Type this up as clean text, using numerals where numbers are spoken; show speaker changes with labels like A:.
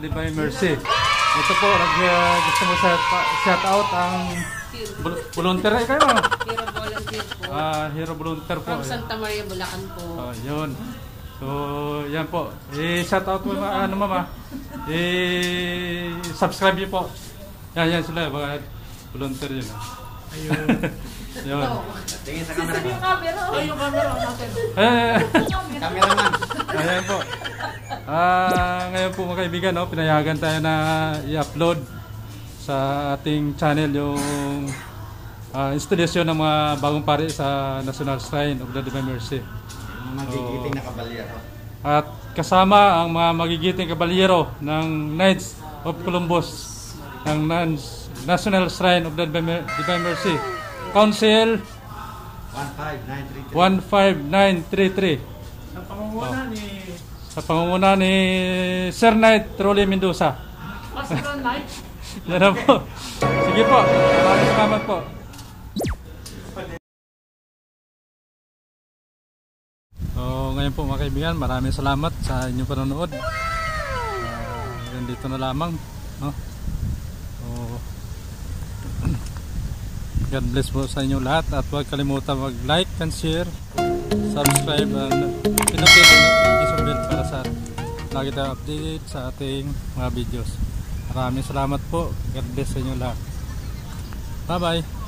A: Divine Mercy. Ito po, gusto mo shout out ang volunteer kayo.
B: Hero volunteer po.
A: Hero volunteer po.
B: From Santa Maria, Bulacan po.
A: Yun. So, yan po. Shout out mo mama. Subscribe niyo po. Yan sila, mga volunteer yun. Ayun. Yun.
C: Tingin sa camera.
B: Yung camera. Yung camera natin.
C: Cameraman.
A: Ayan po. Ngayon po mga kaibigan, pinayagan tayo na i-upload sa ating channel yung installation ng mga bagong pari sa National Shrine of the Divine Mercy.
C: Magigiting na kabalyero.
A: At kasama ang mga magigiting kabalyero ng Knights of Columbus ng National Shrine of the Divine Mercy. Council 15933. Sa pangunguna ni Sir Knight Rolly Mendoza.
B: Pastor Knight.
A: Yan na po. Sige po. Maraming salamat po. So, ngayon po mga kaibigan, maraming salamat sa inyong panonood. Dito na lamang. No? So, God bless po sa inyo lahat. At huwag kalimutan mag-like and share, subscribe, and pinutin ang notification bell para sa lagi tayong update sa ating mga videos. Maraming salamat po. God bless sa inyo lahat. Bye bye.